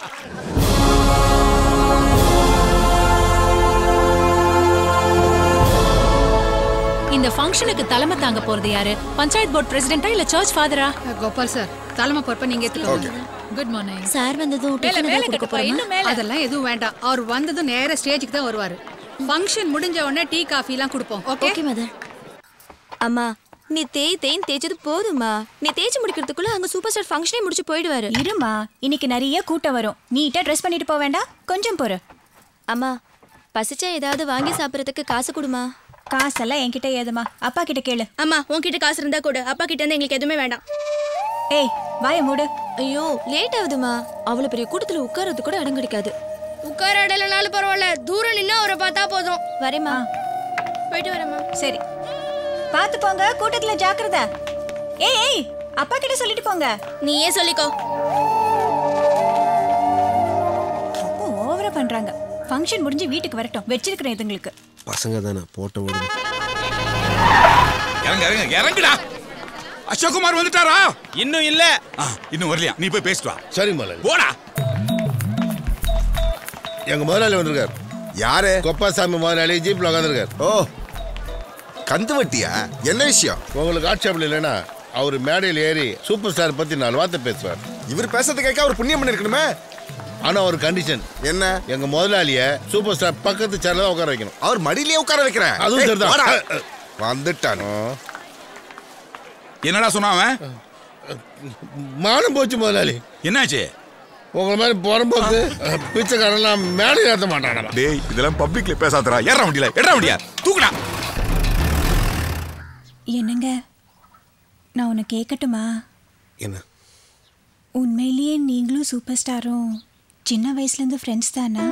இந்த ஃபங்க்ஷனுக்கு தலைமை தாங்க போறது யாரு? பஞ்சாயத்து போர்டு பிரசிடென்ட்டா இல்ல சர்ச் ஃபாதரா? கோபால் சார், தலைமை பொறுப்பை நீங்க எடுத்துக்கோங்க. Good morning sir. வந்ததும் அதெல்லாம் எதுவும் வேண்டாம். அவர் வந்ததும் நேரா ஸ்டேஜுக்கு தான் வருவாரு. ஃபங்க்ஷன் முடிஞ்ச உடனே டீ காஃபி எல்லாம் கொடுப்போம். Okay mother. அம்மா, நீ தேய்ன்னு தேய்ச்சது போதுமா? நீ தேய்ச்சி முடிக்கிறதுக்குள்ள அங்க சூப்பர் ஸ்டார் ஃபங்க்ஷனே முடிச்சு போயிடுவாரு. இருமா, இன்னைக்கு நிறைய கூட்டம் வரும். நீட்டா ட்ரெஸ் பண்ணிட்டு போக வேண்டாம், கொஞ்சம் பொறு. அம்மா, பசிச்சா ஏதாவது வாங்கி சாப்பிடறதுக்கு காசு கொடுமா. காசெல்லாம் என்கிட்ட ஏதுமா, அப்பா கிட்ட கேளு. அம்மா, உன்கிட்ட காசு இருந்தா கூட அப்பா கிட்ட இருந்து எங்களுக்கு எதுவுமே வேண்டாம். ஏய், வாய மூடு. ஐயோ, லேட் ஆகுதுமா. அவ்வளவு பெரிய கூட்டத்துல உட்கார்றது கூட இடம் கிடைக்காது. உட்கார இடலனாலும் பரவாயில்ல, தூரம் நின்னா அவரை பார்த்தா போதும். வரேம்மா. போயிட்டு வரேம்மா. சரி, பாத்து போங்க, கூட்டத்துல ஜாக்கிரதை. ஏய், அப்பா கிட்ட சொல்லிட்டு போங்க. நீயே சொல்லிக்கோ. ஓவரா பண்றாங்க. ஃபங்க்ஷன் முடிஞ்சு வீட்டுக்கு வரட்டும், வெச்சிருக்கிறேன் இதுங்களுக்கு. பசங்க தானே போட்ட விடுங்க. இறங்குடா. அசோக்குமார் வந்துட்டாரா? இன்னும் இல்ல. இன்னும் வரலையா? நீ போய் பேசிட்டு வா. சரி முதலாளி. போடா. எங்க முதலாளி வந்திருக்காரு. யாரு? கொப்பாசாமி முதலாளி ஜீப்ல உட்காந்துருக்காரு. ஓ, கந்து வட்டியா? என்ன விஷயம்? உங்களுக்கு ஆட்சேபம் இல்லைன்னா அவர் மேடையில் ஏறி சூப்பர் ஸ்டார் பத்தி 4 வார்த்தை பேசுவார். இவர் பேசுறது கேட்க அவர் புண்ணியம் பண்ணிருக்கணுமே. ஆனா ஒரு கண்டிஷன். என்ன? எங்க முதலாளிய சூப்பர் ஸ்டார் பக்கத்து சேர்ல தான் உட்கார வைக்கணும். அவர் மடியிலேயே உட்கார வைக்கிறேன். அதுவும் சரிதான். வந்துட்டானோ? என்னடா சொன்னான்? மானம் போச்சு முதலாளி. என்னாச்சு? உங்களை மாதிரி புறம்போக்கு பிச்சைக்காரெல்லாம் மேடை ஏற்ற மாட்டானா? டேய், இதெல்லாம் பப்ளிக்ல பேசாதடா. ஏறா வண்டியில, ஏறா வண்டியா, தூக்குடா. என்னங்க, நான் உன்னை கேட்கட்டுமா? என்ன? உண்மையிலேயே நீங்களும் சூப்பர் ஸ்டாரும் சின்ன வயசுல இருந்து ஃப்ரெண்ட்ஸ் தானா?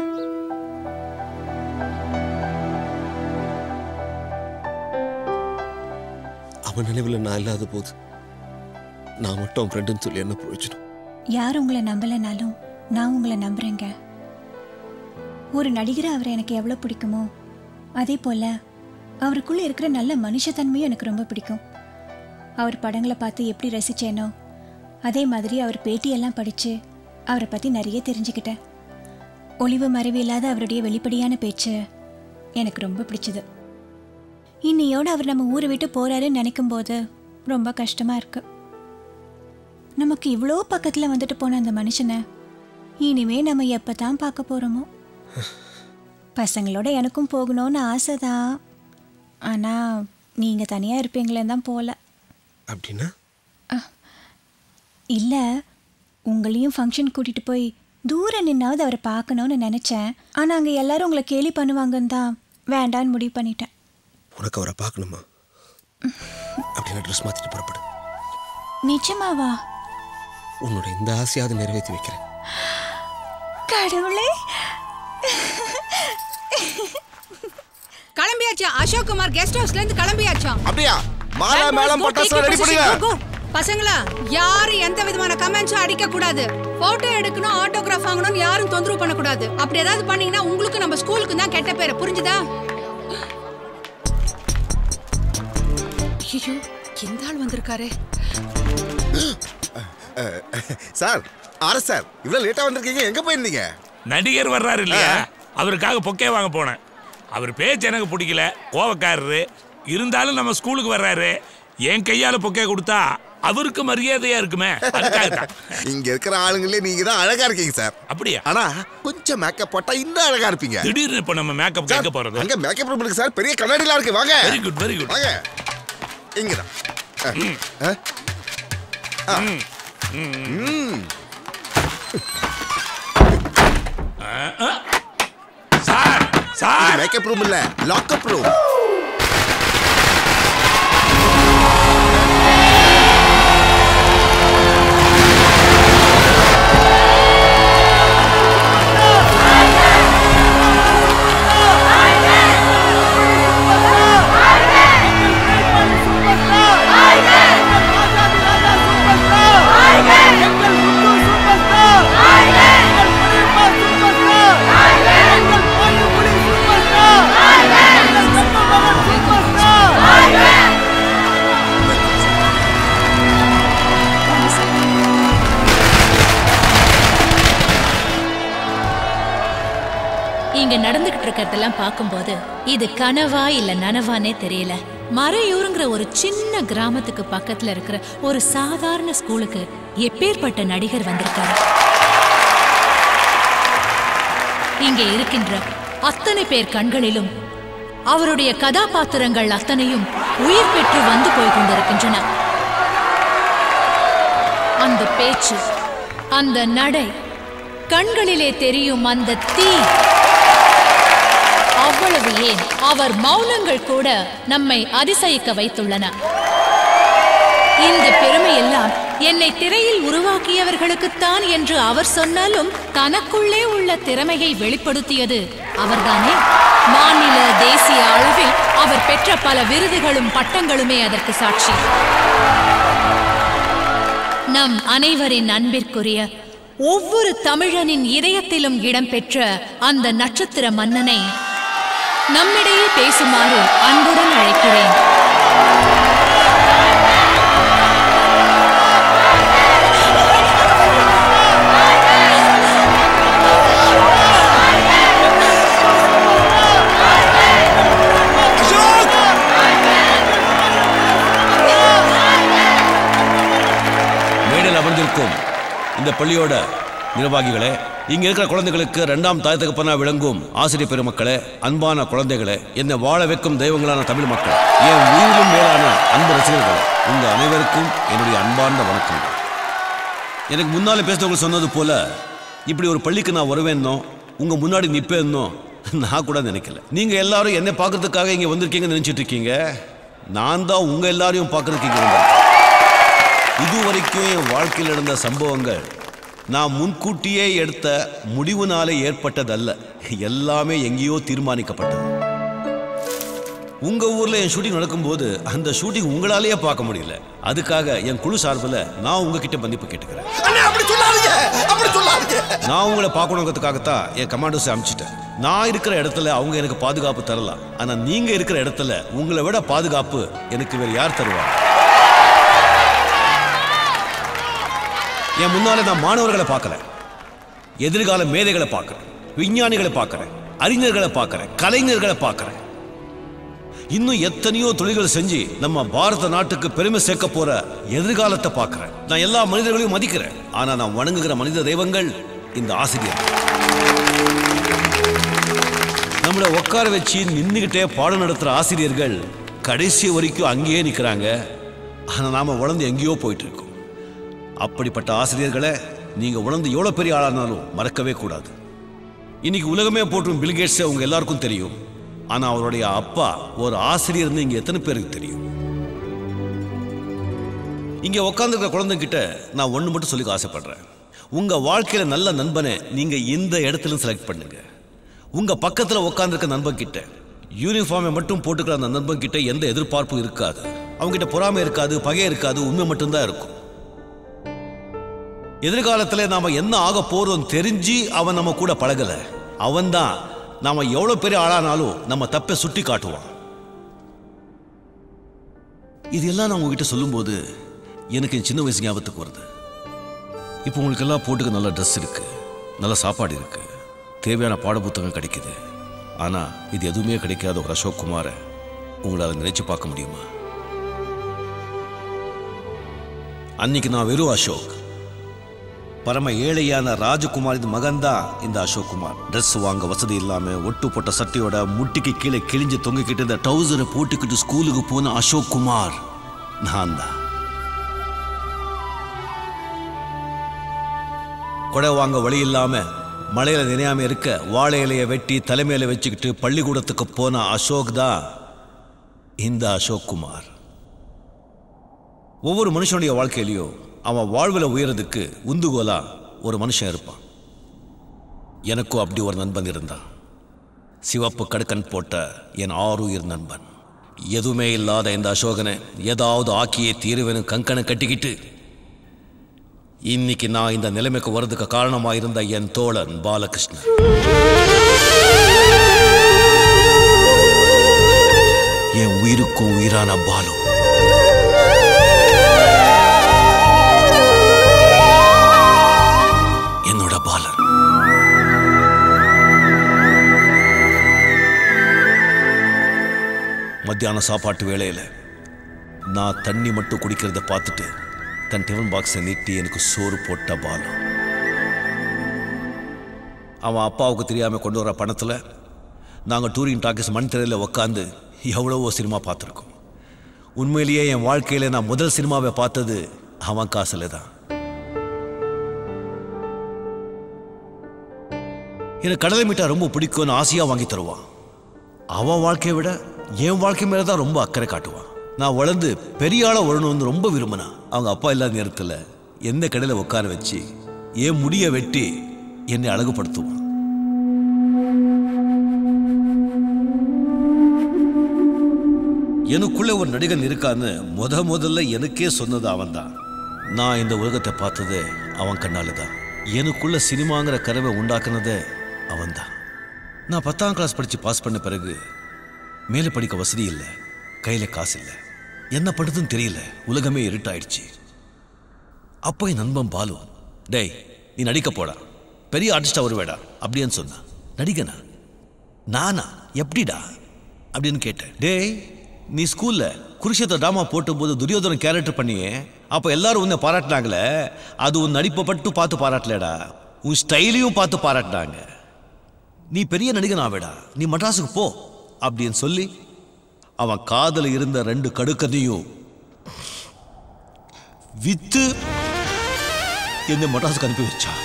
அவன் நினைவில் நான் இல்லாத போது நான் மட்டும் ஃப்ரெண்டுன்னு சொல்லி என்ன பிரயோஜனம்? யார் உங்களை நம்பலைனாலும் நான் உங்களை நம்புறேங்க. ஒரு நடிகரை அவரை எனக்கு எவ்வளோ பிடிக்குமோ அதே போல் அவருக்குள்ளே இருக்கிற நல்ல மனுஷத்தன்மையும் எனக்கு ரொம்ப பிடிக்கும். அவர் படங்களை பார்த்து எப்படி ரசித்தேனோ அதே மாதிரி அவர் பேட்டியெல்லாம் படித்து அவரை பற்றி நிறைய தெரிஞ்சுக்கிட்டேன். ஒளிவு மறைவு இல்லாத அவருடைய வெளிப்படையான பேச்சு எனக்கு ரொம்ப பிடிச்சது. இன்னையோடு அவர் நம்ம ஊரை விட்டு போகிறாருன்னு நினைக்கும் போது ரொம்ப கஷ்டமாக இருக்கு. நமக்கு இவ்வளோ பக்கத்தில் வந்துட்டு போன அந்த மனுஷனை இனிமே நம்ம எப்போ தான் பார்க்க போகிறோமோ. பசங்களோட எனக்கும் போகணும்னு ஆசை தான். ஆனால் நீங்கள் தனியாக இருப்பீங்களேன்னு தான் போகல. அப்படின்னா? இல்லை, உங்களையும் ஃபங்க்ஷன் கூட்டிகிட்டு போய் தூரம் நின்னாவது அவரை பார்க்கணுன்னு நினச்சேன். ஆனால் அங்கே எல்லாரும் உங்களை கேலி பண்ணுவாங்கன்னு தான் வேண்டான்னு முடிவு பண்ணிட்டேன். உனக்கு அவரை பார்க்கணுமா? அப்படின்னா ட்ரெஸ் மாற்றிட்டு புறப்படு. நிஜமாவா? உன்னோட இந்த ஆசையாவது நிறைவேற்றி வைக்கிறேன். கடவுளே, கிளம்பியாச்சா? அசோக் குமார் கெஸ்ட் ஹவுஸ்ல இருந்து கிளம்பியாச்சா? அப்படியா? மாலா மேளம் பட்டாசு ரெடி பண்ணுங்க. பசங்களா, யாரும் எந்த விதமான கமெண்ட்ஸும் அடிக்க கூடாது. போட்டோ எடுக்கணும், ஆட்டோகிராஃப் வாங்கணும்னு யாரும் தொந்தரவு பண்ண கூடாது. அப்படி ஏதாவது பண்ணீங்கன்னா உங்களுக்கு நம்ம ஸ்கூலுக்கு தான் கெட்ட பேரு. புரிஞ்சுதா? ஐயோ, இந்த ஆள் வந்திருக்காரே. சார், ஆர் சார், இவ்வளவு லேட்டா வந்திருக்கீங்க, எங்க போயிருந்தீங்க? நடிகர் வர்றாரு இல்லையா, அவருக்காக பொக்கே வாங்க போனேன். அவர் பேச்சு எனக்கு பிடிக்கல, கோவக்காரரு. இருந்தாலும் நம்ம ஸ்கூலுக்கு வர்றாரு, என் கையால பொக்கே கொடுத்தா அவருக்கு மரியாதையா இருக்குமே, அதுக்காகத்தான். இங்க இருக்கிற ஆளுங்களே நீங்க தான் அழகா இருக்கீங்க சார். அப்படியா? ஆனா கொஞ்சம் மேக்கப் போட்டா இன்னும் அழகா இருப்பீங்க. திடீர்னு இப்ப நம்ம மேக்கப் கேட்க போறது. அங்க மேக்கப் ரூம் இருக்கு சார், பெரிய கண்ணாடிலாம் இருக்கு. வாங்க. Very good, very good. வாங்க. இங்கதான். சார், சார், மேக்கப் ரூம் இல்ல, லாக்அப் ரூம். இங்க நடந்துகிட்டு இருக்கிறதெல்லாம் பார்க்கும்போது இது கனவா இல்ல நனவானே தெரியல. மறையூருங்கிற ஒரு சின்ன கிராமத்துக்கு பக்கத்துல இருக்கிற ஒரு சாதாரண ஸ்கூலுக்கு எப்பேற்பட்ட நடிகர் வந்திருக்காரு. இங்கே இருக்கின்ற அத்தனை பேர் கண்களிலும் அவருடைய கதாபாத்திரங்கள் அத்தனையும் உயிர் பெற்று வந்து போய் கொண்டிருக்கின்றன. அந்த பேச்சு, அந்த நடை, கண்களிலே தெரியும் அந்த தீ, அவ்வளவு ஏன் அவர் மௌனங்கள் கூட நம்மை அதிசயிக்க வைத்துள்ளன. இந்த பெருமையெல்லாம் என்னை திரையில் உருவாக்கியவர்களுக்குத்தான் என்று அவர் சொன்னாலும் தனக்குள்ளே உள்ள திறமையை வெளிப்படுத்தியது அவர்தானே. மாநில தேசிய அளவில் அவர் பெற்ற பல விருதுகளும் பட்டங்களுமே அதற்கு சாட்சி. நம் அனைவரின் அன்பிற்குரிய ஒவ்வொரு தமிழனின் இதயத்திலும் இடம்பெற்ற அந்த நட்சத்திர மன்னனை நம்மிடையே பேசுமாறு அன்புடன் அழைக்கிறேன். மேடையில் அமர்ந்திருக்கும் இந்த பள்ளியோட நிர்வாகிகளே, இங்க இருக்கிற குழந்தைகளுக்கு 2ஆம் தாய் தகப்பனா விளங்கும் ஆசிரியர் பெருமக்களே, அன்பான குழந்தைகளே, என்னை வாழ வைக்கும் தெய்வங்களான தமிழ் மக்கள், என் உயிரிலும் மேலான அன்பு ரசிகர்கள், உங்க அனைவருக்கும் என்னுடைய அன்பார்ந்த வணக்கம். எனக்கு முன்னாலே பேசுறவங்க சொன்னது போல இப்படி ஒரு பள்ளிக்கு நான் வருவேன்னோ உங்க முன்னாடி நிற்பேன்னோ நான் கூட நினைக்கல. நீங்க எல்லாரும் என்னை பார்க்கறதுக்காக இங்க வந்திருக்கீங்கன்னு நினைச்சிட்டு இருக்கீங்க. நான் தான் உங்க எல்லாரையும் பார்க்கறதுக்கு இங்க வந்தேன். இதுவரைக்கும் என் வாழ்க்கையில் நடந்த சம்பவங்கள் நான் முன்கூட்டியே எடுத்த முடிவுனாலே ஏற்பட்டதல்ல. எல்லாமே எங்கேயோ தீர்மானிக்கப்பட்டது. உங்க ஊர்ல என் ஷூட்டிங் நடக்கும்போது அந்த ஷூட்டிங் உங்களாலேயே பார்க்க முடியல. அதுக்காக என் குழு சார்பில் நான் உங்ககிட்ட மன்னிப்பு கேட்டுக்கிறேன். நான் உங்களை பார்க்கணுங்கிறதுக்காகத்தான் என் கமாண்டோஸை அனுப்பிச்சிட்டேன். நான் இருக்கிற இடத்துல அவங்க எனக்கு பாதுகாப்பு தரலாம். ஆனா நீங்க இருக்கிற இடத்துல உங்களை விட பாதுகாப்பு எனக்கு வேற யார் தருவாங்க? என் முன்னாலே நான் மாணவர்களை பார்க்கல, எதிர்கால மேதைகளை பார்க்கிறேன், விஞ்ஞானிகளை பார்க்கிறேன், அறிஞர்களை பார்க்கிறேன், கலைஞர்களை பார்க்கிறேன். இன்னும் எத்தனையோ தொழில்கள் செஞ்சு நம்ம பாரத நாட்டுக்கு பெருமை சேர்க்க போற எதிர்காலத்தை பார்க்கிறேன். நான் எல்லா மனிதர்களையும் மதிக்கிறேன். ஆனா நான் வணங்குகிற மனித தெய்வங்கள் இந்த ஆசிரியர். நம்மளை உட்கார வச்சு நின்றுகிட்டே பாடம் நடத்துற ஆசிரியர்கள் கடைசி வரைக்கும் அங்கேயே நிற்கிறாங்க. ஆனா நாம வளர்ந்து எங்கேயோ போயிட்டு இருக்கோம். அப்படிப்பட்ட ஆசிரியர்களை நீங்க உணர்ந்து எவ்வளவு பெரிய ஆளானாலும் மறக்கவே கூடாது. இன்னைக்கு உலகமே போற்றும் பில் கேட்ஸ் உங்க எல்லாருக்கும் தெரியும். ஆனா அவருடைய அப்பா ஒரு ஆசிரியர்னு இங்க எத்தனை பேருக்கு தெரியும்? இங்க உட்கார்ந்துருக்கிற குழந்தைகிட்ட நான் ஒண்ணு மட்டும் சொல்லிக்க ஆசைப்படுறேன். உங்க வாழ்க்கையில நல்ல நண்பனை நீங்க இந்த இடத்துல செலக்ட் பண்ணுங்க. உங்க பக்கத்துல உட்கார்ந்துருக்க நண்பன் கிட்ட யூனிஃபார்மை மட்டும் போட்டுக்கிற அந்த நண்பன் கிட்ட எந்த எதிர்பார்ப்பும் இருக்காது. அவங்க கிட்ட பொறாமை இருக்காது, பகை இருக்காது, உண்மை மட்டும்தான் இருக்கும். எதிர்காலத்தில் நாம என்ன ஆக போறோம் தெரிஞ்சு அவன் நம்ம கூட பழகல. அவன் தான் நாம எவ்வளவு பெரிய ஆளானாலும் நம்ம தப்பை சுட்டி காட்டுவான். இது எல்லாம் நான் உங்ககிட்ட சொல்லும் போது எனக்கு சின்ன வயசு ஞாபகத்துக்கு வருது. இப்போ உங்களுக்கு எல்லாம் போட்டுக்க நல்ல ட்ரெஸ் இருக்கு, நல்ல சாப்பாடு இருக்கு, தேவையான பாட புத்தகம் கிடைக்குது. ஆனா இது எதுவுமே கிடைக்காத ஒரு அசோக் குமாரை உங்களால் நினைச்சு பார்க்க முடியுமா? அன்னைக்கு நான் வெறும் அசோக், பரம ஏழையான ராஜகுமாரின் மகன்தான் இந்த அசோக் குமார். ட்ரெஸ் வாங்க வசதி இல்லாம ஒட்டு போட்ட சட்டையோட முட்டிக்கு கீழே கிழிஞ்சு தொங்கிக்கிட்டு இந்த டவுசரை போட்டுக்கிட்டு ஸ்கூலுக்கு போன அசோக் குமார் நான் தான். கொடை வாங்க வழி இல்லாம மழையில நினையாம இருக்க வாழை இலையை வெட்டி தலைமையில வச்சுக்கிட்டு பள்ளிக்கூடத்துக்கு போன அசோக் தான் இந்த அசோக் குமார். ஒவ்வொரு மனுஷனுடைய வாழ்க்கையிலையும் அவன் வாழ்வில் உயரதுக்கு உந்துகோலா ஒரு மனுஷன் இருப்பான். எனக்கும் அப்படி ஒரு நண்பன் இருந்தான். சிவப்பு கடுக்கன் போட்ட என் ஆறுயிர் நண்பன். எதுவுமே இல்லாத இந்த அசோகனை ஏதாவது ஆக்கியே தீருவேன்னு கங்கனை கட்டிக்கிட்டு இன்னைக்கு நான் இந்த நிலைமைக்கு வர்றதுக்கு காரணமாக இருந்த என் தோழன் பாலகிருஷ்ணன். என் உயிருக்கும் உயிரான பாலு. என்னோட பாலன். மத்தியான சாப்பாட்டு வேளையில் நான் தண்ணி மட்டும் குடிக்கிறத பார்த்துட்டு தன் டிஃபன் பாக்ஸை நீட்டி எனக்கு சோறு போட்ட பாலு. அவன் அப்பாவுக்கு தெரியாமல் கொண்டு வர பணத்தில் நாங்கள் டூரிங் டாக்கீஸ் மண் திரையில் உட்காந்து எவ்வளவோ சினிமா பார்த்துருக்கோம். உண்மையிலேயே என் வாழ்க்கையில் நான் முதல் சினிமாவை பார்த்தது அவன் காசில் தான். எனக்கு கடலை மிட்டாய் ரொம்ப பிடிக்கும்னு ஆசையாக வாங்கி தருவான். அவன் வாழ்க்கையை விட என் வாழ்க்கை மேலே தான் ரொம்ப அக்கறை காட்டுவான். நான் வளர்ந்து பெரிய ஆளாக வரணும்னு ரொம்ப விரும்பினா அவங்க அப்பா இல்லாத நேரத்தில் எந்த கடையில் உட்கார வச்சு என் முடியை வெட்டி என்னை அழகுபடுத்துவான். எனக்குள்ள ஒரு நடிகன் இருக்கான்னு முதல்ல எனக்கே சொன்னது அவன் தான். நான் இந்த உலகத்தை பார்த்தது அவன் கண்ணால தான். எனக்குள்ள சினிமாங்கிற கனவை உண்டாக்குனதே அவன் தான். நான் 10ஆம் கிளாஸ் படித்து பாஸ் பண்ண பிறகு மேலே படிக்க வசதி இல்லை, கையில் காசு இல்லை, என்ன பண்ணுறதுன்னு தெரியல, உலகமே இருட்டாயிடுச்சு. அப்போ என் நண்பன் பாலு, டேய் நீ நடிக்க போடா, பெரிய ஆர்டிஸ்டாக வருவேடா அப்படின்னு சொன்னான். நடிகனா? நானா? எப்படிடா அப்படின்னு கேட்டேன். டேய் நீ ஸ்கூலில் குருஷேத்திர ட்ராமா போட்டும்போது துரியோதனன் கேரக்டர் பண்ணியே, அப்போ எல்லாரும் உன்னை பாராட்டினாங்களே, அது உன் நடிப்பை மட்டும் பார்த்து பாராட்டலடா, உன் ஸ்டைலையும் பார்த்து பாராட்டினாங்க. நீ பெரிய நடிகன் ஆவேடா, நீ மட்ராஸுக்கு போ அப்படின்னு சொல்லி அவன் காதல இருந்த 2 கடுக்கதையும் வித்து என்ன மட்ராஸுக்கு அனுப்பி வச்சா.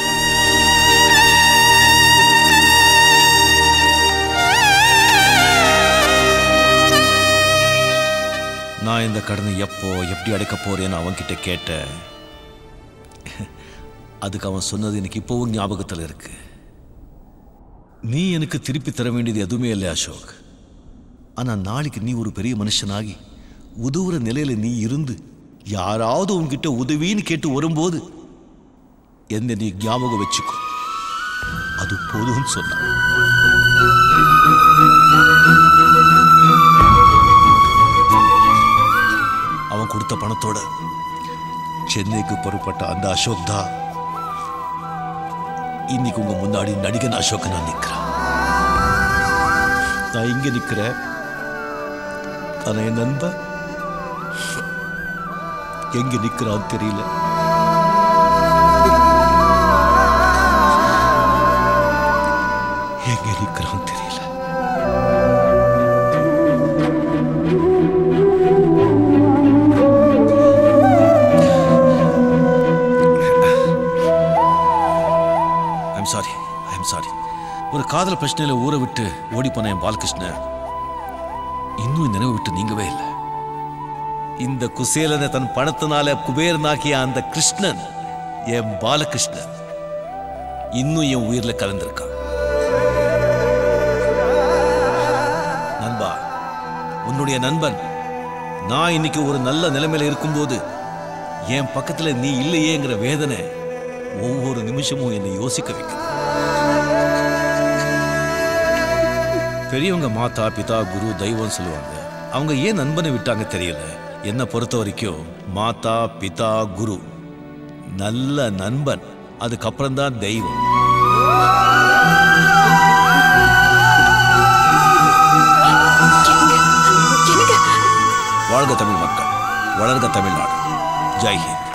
நான் இந்த கடனை எப்போ எப்படி அடைக்க போறேன்னு அவன்கிட்ட கேட்டேன். அதுக்கு அவன் சொன்னது எனக்கு இப்போவும் ஞாபகத்தில் இருக்கு. நீ எனக்கு திருப்பி தர வேண்டியது எதுவுமே இல்லை அசோக். ஆனால் நாளைக்கு நீ ஒரு பெரிய மனுஷனாகி உதவுற நிலையில நீ இருந்து யாராவது உன்கிட்ட உதவின்னு கேட்டு வரும்போது என்ன நீ ஞாபகம் வச்சுக்கோ, அது போதும்னு சொன்னான். அவன் கொடுத்த பணத்தோட சென்னைக்கு புறப்பட்ட அந்த அசோக் தான் இன்னைக்கு உங்க முன்னாடி நடிகன் அசோக் நான் நிக்கிறேன். நான் இங்க நிக்கிறேன், ஆனா என் நண்பன் எங்க நிக்கிறான்னு தெரியல. எங்க நிக்கிறான்னு தெரியல. சாரி. ஒரு காதல் பிரச்சனையில ஊரை விட்டு ஓடி போன என் பாலகிருஷ்ணன் இன்னும் நினைவு விட்டு நீங்கவே இல்லை. இந்த குசேலனை தன் பணத்தினால குபேரனாக்கிய அந்த கிருஷ்ணன், என் பாலகிருஷ்ணன், இன்னும் என் உயிரில் கலந்திருக்கான். நண்பா, உன்னுடைய நண்பன் நான் இன்னைக்கு ஒரு நல்ல நிலைமையில இருக்கும்போது என் பக்கத்துல நீ இல்லையேங்கிற வேதனை ஒவ்வொரு நிமிஷமும் என்னை யோசிக்க வைக்கும். பெரியவங்க மாதா பிதா குரு தெய்வம் சொல்லுவாங்க. அவங்க ஏன் நண்பனை விட்டாங்க தெரியல. என்னை பொறுத்த வரைக்கும் மாதா பிதா குரு நல்ல நண்பன், அதுக்கப்புறம் தான் தெய்வம். வாழ்க தமிழ் மக்கள், வளர்க தமிழ்நாடு. ஜெய் ஹிந்த்.